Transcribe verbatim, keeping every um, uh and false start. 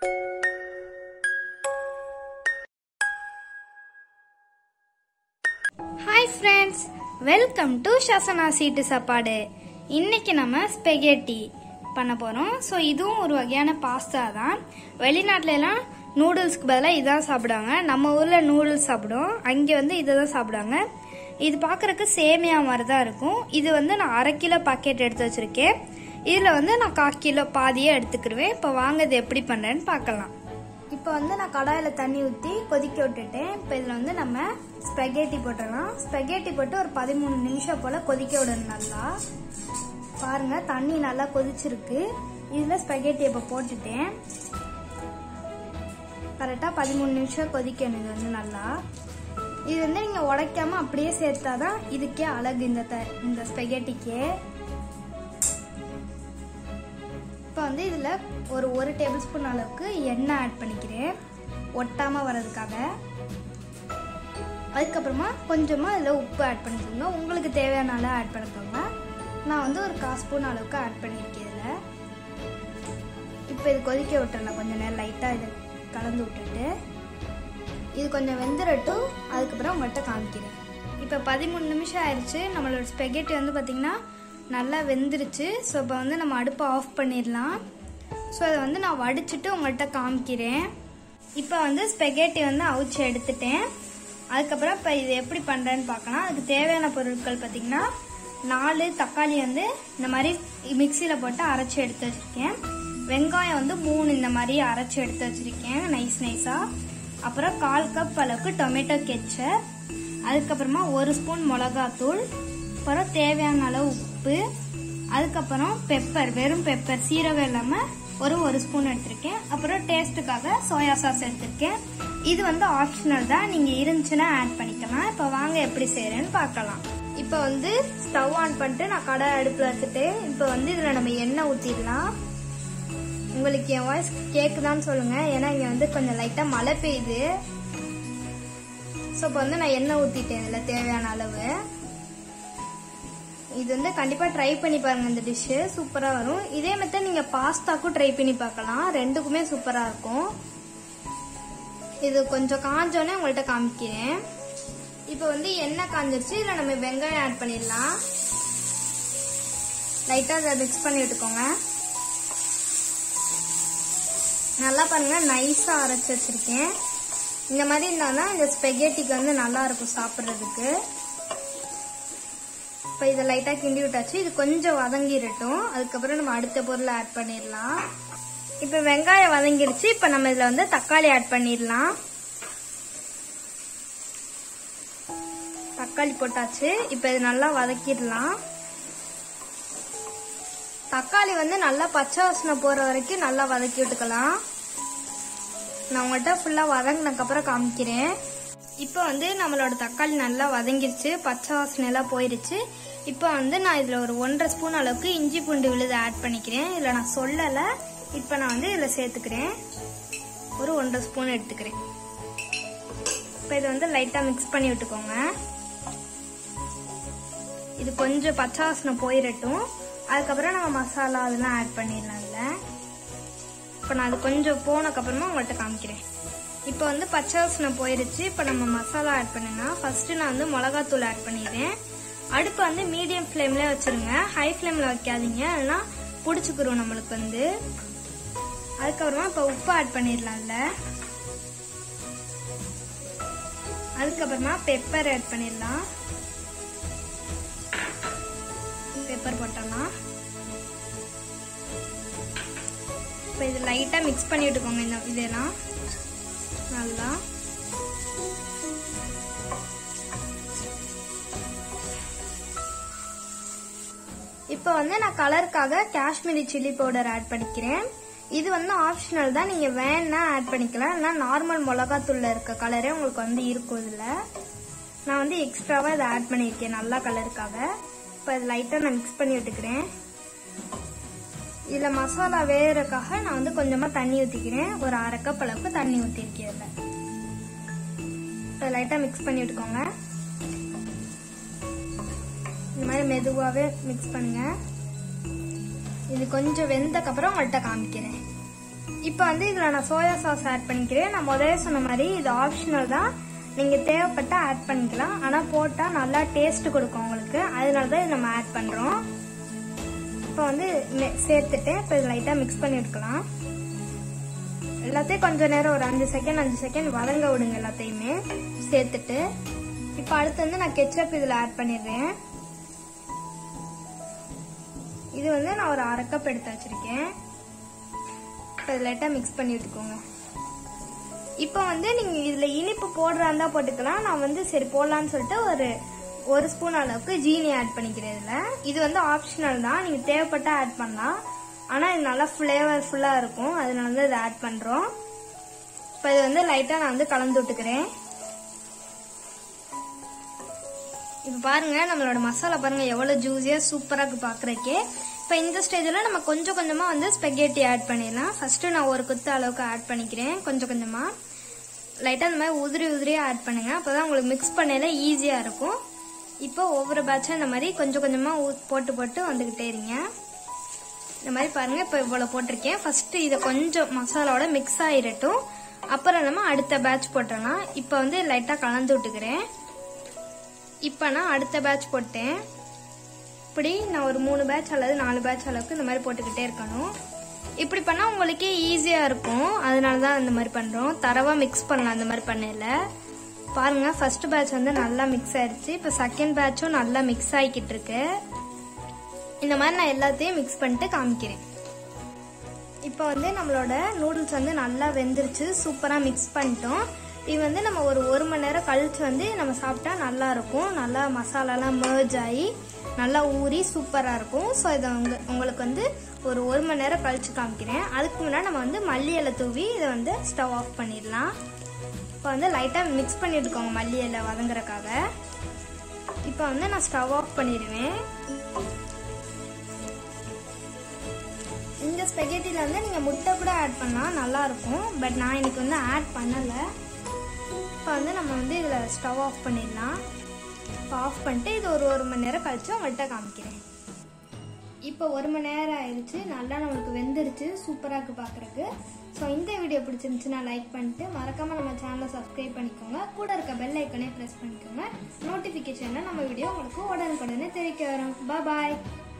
Hi friends, welcome to ஷசனா சீட்டு சாப்பாடு. இன்னைக்கு நம்ம ஸ்பெகேட்டி பண்ண போகிறோம். ஸோ இதுவும் ஒரு வகையான பாஸ்தா தான். வெளிநாட்டுல எல்லாம் நூடுல்ஸ்க்கு பதிலாக இதான் சாப்பிடுவாங்க. நம்ம ஊரில் நூடுல்ஸ் சாப்பிடுவோம், அங்கே வந்து இதை தான் சாப்பிடுவாங்க. இது பார்க்குறக்கு சேமியா மாதிரி தான் இருக்கும். இது வந்து நான் அரை கிலோ பாக்கெட் எடுத்து வச்சுருக்கேன். இதில் வந்து நான் கால் கிலோ பாதியே எடுத்துக்கிடுவேன். இப்போ வாங்க இது எப்படி பண்ணுறேன்னு பார்க்கலாம். இப்போ வந்து நான் கடாயில் தண்ணி ஊற்றி கொதிக்க விட்டுட்டேன். இப்போ இதில் வந்து நம்ம ஸ்பெகேட்டி போட்டுடலாம். ஸ்பெகேட்டி போட்டு ஒரு பதிமூணு நிமிஷம் போல் கொதிக்க விடணும். நல்லா பாருங்க, தண்ணி நல்லா கொதிச்சிருக்கு. இதில் ஸ்பெகேட்டி இப்போ போட்டுட்டேன். கரெக்டாக பதிமூணு நிமிஷம் கொதிக்கணும். இது வந்து நல்லா இது வந்து நீங்கள் உடைக்காம அப்படியே சேர்த்தாதான் இதுக்கே அழகு, இந்த த இந்த ஸ்பெகேட்டிக்கே. இப்போ வந்து இதில் ஒரு ஒரு டேபிள் ஸ்பூன் அளவுக்கு எண்ணெய் ஆட் பண்ணிக்கிறேன், ஒட்டாமல் வர்றதுக்காக. அதுக்கப்புறமா கொஞ்சமாக இதில் உப்பு ஆட் பண்ணிக்கோங்க. உங்களுக்கு தேவையான அளவு ஆட் பண்ணிக்கோங்க. நான் வந்து ஒரு கால் ஸ்பூன் அளவுக்கு ஆட் பண்ணியிருக்கேன் இதில். இப்போ இது கொதிக்க விட்டுறலாம் கொஞ்சம் நேரம். லைட்டாக இதை கலந்து விட்டுட்டு இது கொஞ்சம் வெந்துடட்டும். அதுக்கப்புறம் உங்கள்கிட்ட காமிக்கிறேன். இப்போ பதிமூணு நிமிஷம் ஆயிடுச்சு. நம்மளோட ஸ்பெகேட்டி வந்து பார்த்திங்கன்னா நல்லா வெந்துருச்சு. ஸோ இப்போ வந்து நம்ம அடுப்பை ஆஃப் பண்ணிடலாம். ஸோ அதை வந்து நான் வடிச்சிட்டு உங்கள்கிட்ட காமிக்கிறேன். இப்போ வந்து ஸ்பெகேட்டி வந்து அவிச்சு எடுத்துட்டேன். அதுக்கப்புறம் இப்போ இது எப்படி பண்ணுறேன்னு பார்க்கலாம். அதுக்கு தேவையான பொருட்கள் பார்த்திங்கன்னா நாலு தக்காளி வந்து இந்த மாதிரி மிக்சியில் போட்டு அரைச்சி எடுத்து வச்சுருக்கேன். வெங்காயம் வந்து மூணு இந்த மாதிரி அரைச்சி எடுத்து வச்சுருக்கேன் நைஸ் நைஸாக. அப்புறம் கால் கப் அளவுக்கு டொமேட்டோ கெச்சப், அதுக்கப்புறமா ஒரு ஸ்பூன் மிளகாத்தூள், அப்புறம் தேவையான அளவு உப்பு, அதுக்கப்புறம் பெப்பர், வெறும் பெப்பர், சீரகம் இல்லாமல் ஒரு ஒரு ஸ்பூன் எடுத்திருக்கேன். அப்புறம் டேஸ்ட்டுக்காக சோயா சாஸ் எடுத்திருக்கேன். இது வந்து ஆப்ஷனல் தான், நீங்கள் இருந்துச்சுன்னா ஆட் பண்ணிக்கலாம். இப்போ வாங்க எப்படி செய்கிறேன்னு பார்க்கலாம். இப்போ வந்து ஸ்டவ் ஆன் பண்ணிட்டு நான் கடை அடுப்பில் வச்சுட்டேன். இப்போ வந்து இதில் நம்ம எண்ணெய் ஊற்றிடலாம். உங்களுக்கு என் வாய்ஸ் கேட்குதான்னு சொல்லுங்கள், ஏன்னா இங்கே வந்து கொஞ்சம் லைட்டாக மழை பெய்யுது. ஸோ இப்போ வந்து நான் எண்ணெய் ஊற்றிட்டேன் இதில் தேவையான அளவு. இது வந்து கண்டிப்பாக ட்ரை பண்ணி பாருங்கள், இந்த டிஷ்ஷு சூப்பராக வரும். இதே மெத்தட் நீங்கள் பாஸ்தாக்கும் ட்ரை பண்ணி பார்க்கலாம், ரெண்டுக்குமே சூப்பராக இருக்கும். இது கொஞ்சம் காஞ்சோன்னே உங்கள்கிட்ட காமிக்கிறேன். இப்போ வந்து எண்ணெய் காஞ்சிருச்சு. இதில் நம்ம வெங்காயம் ஆட் பண்ணிடலாம். லைட்டாக அதை மிக்ஸ் பண்ணி விட்டுக்கோங்க. நல்லா பாருங்க, நைஸாக அரைச்சி வச்சிருக்கேன். இந்த மாதிரி இருந்தால் தான் இந்த ஸ்பெகேட்டிக்கு வந்து நல்லா இருக்கும் சாப்பிட்றதுக்கு. இப்போ இதை லைட்டாக கிண்டி விட்டாச்சு. இது கொஞ்சம் வதங்கிடட்டும். அதுக்கப்புறம் நம்ம அடுத்த பொருளை ஆட் பண்ணிடலாம். இப்போ வெங்காயம் வதங்கிடுச்சு. இப்போ நம்ம இதில் வந்து தக்காளி ஆட் பண்ணிடலாம். தக்காளி போட்டாச்சு. இப்போ இது நல்லா வதக்கிடலாம். தக்காளி வந்து நல்லா பச்சை வாசனை போகிற வரைக்கும் நல்லா வதக்கி விட்டுக்கலாம். நான் உங்கள்கிட்ட ஃபுல்லாக வதங்கினதுக்கப்புறம் காமிக்கிறேன். இப்போ வந்து நம்மளோட தக்காளி நல்லா வதங்கிருச்சு, பச்சை வாசனை எல்லாம் போயிடுச்சு. இப்போ வந்து நான் இதில் ஒரு ஒன்றரை ஸ்பூன் அளவுக்கு இஞ்சி பூண்டு விழுது ஆட் பண்ணிக்கிறேன். இதில் நான் சொல்லலை, இப்போ நான் வந்து இதில் சேர்த்துக்கிறேன். ஒரு ஒன்றரை ஸ்பூன் எடுத்துக்கிறேன். இப்போ இதை வந்து லைட்டாக மிக்ஸ் பண்ணி விட்டுக்கோங்க. இது கொஞ்சம் பச்சை வாசனை போயிடட்டும். அதுக்கப்புறம் நம்ம மசாலா அதெல்லாம் ஆட் பண்ணிடலாம்ல. இப்போ நான் அது கொஞ்சம் போனதுக்கப்புறமா உங்கள்கிட்ட காமிக்கிறேன். இப்போ வந்து பச்சை வாசனை போயிடுச்சு. இப்போ நம்ம மசாலா ஆட் பண்ணினா ஃபர்ஸ்ட்டு நான் வந்து மிளகாத்தூள் ஆட் பண்ணிடுறேன். அடுப்பை வந்து மீடியம் ஃப்ளேம்லேயே வச்சுருங்க, ஹை ஃப்ளேமில் வைக்காதீங்க, இல்லைன்னா பிடிச்சிக்கிறோம் நம்மளுக்கு வந்து. அதுக்கப்புறமா இப்போ உப்பு ஆட் பண்ணிடலாம்ல. அதுக்கப்புறமா பெப்பர் ஆட் பண்ணிடலாம். பெப்பர் போட்டோம்னா இப்போ இது லைட்டாக மிக்ஸ் பண்ணி விட்டுக்கோங்க. இந்த இதெல்லாம் நல்லா இப்போ வந்து நான் கலருக்காக காஷ்மீரி சில்லி பவுடர் ஆட் பண்ணிக்கிறேன். இது வந்து ஆப்ஷனல் தான், நீங்கள் வேணா ஆட் பண்ணிக்கலாம். இல்லைனா நார்மல் மிளகாத்தூள்ல இருக்க கலரே உங்களுக்கு வந்து இருக்கும். இதில் நான் வந்து எக்ஸ்ட்ராவாக இதை ஆட் பண்ணியிருக்கேன் நல்லா கலருக்காக. இப்போ இது லைட்டாக நான் மிக்ஸ் பண்ணி விட்டுக்கிறேன். இதில் மசாலா வேகிறதுக்காக நான் வந்து கொஞ்சமாக தண்ணி ஊற்றிக்கிறேன். ஒரு அரை கப் அளவுக்கு தண்ணி ஊற்றிருக்கேன் இதில். இப்போ லைட்டாக மிக்ஸ் பண்ணி விட்டுக்கோங்க. இந்த மாதிரி மெதுவாகவே மிக்ஸ் பண்ணுங்க. இது கொஞ்சம் வெந்தக்கப்புறம் உங்கள்கிட்ட காமிக்கிறேன். இப்போ வந்து இதில் நான் சோயா சாஸ் ஆட் பண்ணிக்கிறேன். நான் முதல்ல சொன்ன மாதிரி இது ஆப்ஷனல் தான், நீங்கள் தேவைப்பட்டா ஆட் பண்ணிக்கலாம். ஆனால் போட்டால் நல்லா டேஸ்ட் கொடுக்கும் உங்களுக்கு, அதனால தான் இது நம்ம ஆட் பண்ணுறோம். இப்போ வந்து சேர்த்துட்டு இப்போ இது லைட்டாக மிக்ஸ் பண்ணி விட்டுக்கலாம். எல்லாத்தையும் கொஞ்சம் நேரம் ஒரு அஞ்சு செகண்ட் அஞ்சு செகண்ட் வதங்க விடுங்க எல்லாத்தையுமே சேர்த்துட்டு. இப்போ அடுத்து வந்து நான் கெச்சப் இதில் ஆட் பண்ணிடுறேன். இது வந்து நான் ஒரு அரை கப் எடுத்து வச்சிருக்கேன். இப்போ இது லைட்டாக மிக்ஸ் பண்ணி விட்டுக்கோங்க. இப்போ வந்து நீங்கள் இதில் இனிப்பு போடுறா இருந்தால் போட்டுக்கலாம். நான் வந்து சரி போடலான்னு சொல்லிட்டு ஒரு ஒரு ஸ்பூன் அளவுக்கு ஜீனி ஆட் பண்ணிக்கிறேன் இதில். இது வந்து ஆப்ஷனல் தான், நீங்கள் தேவைப்பட்டா ஆட் பண்ணலாம். ஆனால் இது நல்லா ஃப்ளேவர்ஃபுல்லாக இருக்கும், அதனால தான் இதை ஆட் பண்ணுறோம். இப்போ இது வந்து லைட்டாக நான் வந்து கலந்து விட்டுக்கிறேன். இப்போ பாருங்க நம்மளோட மசாலா பாருங்க எவ்வளோ ஜூஸியாக சூப்பராக இருக்கு பார்க்குறக்கே. இப்போ இந்த ஸ்டேஜில் நம்ம கொஞ்சம் கொஞ்சமாக வந்து ஸ்பெகேட்டி ஆட் பண்ணிடலாம். ஃபர்ஸ்ட்டு நான் ஒரு குத்து அளவுக்கு ஆட் பண்ணிக்கிறேன். கொஞ்சம் கொஞ்சமாக லைட்டாக இந்த மாதிரி உதிரி உதிரியாக ஆட் பண்ணுங்க, அப்போ தான் உங்களுக்கு மிக்ஸ் பண்ணல ஈஸியாக இருக்கும். இப்போ ஒவ்வொரு பேட்சாக இந்த மாதிரி கொஞ்சம் கொஞ்சமாக போட்டு போட்டு வந்துக்கிட்டே இருங்க. இந்த மாதிரி பாருங்க இப்போ இவ்வளோ போட்டிருக்கேன். ஃபர்ஸ்ட் இதை கொஞ்சம் மசாலாவோட மிக்ஸ் ஆகிடட்டும், அப்புறம் நம்ம அடுத்த பேட்ச் போட்டோம்னா. இப்போ வந்து லைட்டாக கலந்து விட்டுக்கிறேன். இப்போ நான் அடுத்த பேட்ச் போட்டேன். இப்படி நான் ஒரு மூணு பேட்ச் அல்லது நாலு பேட்ச் அளவுக்கு இந்த மாதிரி போட்டுக்கிட்டே இருக்கணும். இப்படி பண்ணால் உங்களுக்கே ஈஸியாக இருக்கும், அதனால தான் இந்த மாதிரி பண்ணுறோம். தரவாக மிக்ஸ் பண்ணலாம் அந்த மாதிரி பண்ணல. பாருங்க ஃபர்ஸ்ட் பேட்ச் வந்து நல்லா மிக்ஸ் ஆயிடுச்சு. இப்போ செகண்ட் பேட்சும் நல்லா மிக்ஸ் ஆகிக்கிட்டு இருக்கு. இந்த மாதிரி நான் எல்லாத்தையும் மிக்ஸ் பண்ணிட்டு காமிக்கிறேன். இப்போ வந்து நம்மளோட நூடுல்ஸ் வந்து நல்லா வெந்துருச்சு, சூப்பராக மிக்ஸ் பண்ணிட்டோம். இது வந்து நம்ம ஒரு ஒரு மணி நேரம் கழிச்சு வந்து நம்ம சாப்பிட்டா நல்லா இருக்கும். நல்லா மசாலாலாம் மர்ஜ் ஆகி நல்லா ஊறி சூப்பராக இருக்கும். ஸோ இதை உங்க உங்களுக்கு வந்து ஒரு ஒரு மணி நேரம் கழிச்சு காமிக்கிறேன். அதுக்கு முன்னாடி நம்ம வந்து மல்லி இலை தூவி இதை வந்து ஸ்டவ் ஆஃப் பண்ணிடலாம். இப்போ வந்து லைட்டாக மிக்ஸ் பண்ணிட்டுக்கோங்க மல்லி இலை வதங்குறதுக்காக. இப்போ வந்து நான் ஸ்டவ் ஆஃப் பண்ணிடுவேன். இந்த ஸ்பெகேட்டியில் வந்து நீங்கள் முட்டை கூட ஆட் பண்ணலாம், நல்லாயிருக்கும். பட் நான் இன்னைக்கு வந்து ஆட் பண்ணலை. இப்போ வந்து நம்ம வந்து இதில் ஸ்டவ் ஆஃப் பண்ணிடலாம். இப்போ ஆஃப் பண்ணிட்டு இது ஒரு ஒரு மணி நேரம் கழிச்சு உங்கள்கிட்ட காமிக்கிறேன். இப்போ ஒரு மணி நேரம் ஆயிடுச்சு, நல்லா நம்மளுக்கு வெந்துருச்சு, சூப்பராக இருக்குது பார்க்குறக்கு. ஸோ இந்த வீடியோ பிடிச்சிருந்துச்சுன்னா லைக் பண்ணிட்டு மறக்காமல் நம்ம சேனலை சப்ஸ்கிரைப் பண்ணிக்கோங்க. கூட இருக்க பெல் ஐக்கனே ப்ரெஸ் பண்ணிக்கோங்க. நோட்டிஃபிகேஷனில் நம்ம வீடியோ உங்களுக்கு உடனுக்குடனே தெரிவிக்க வரும். பாய்.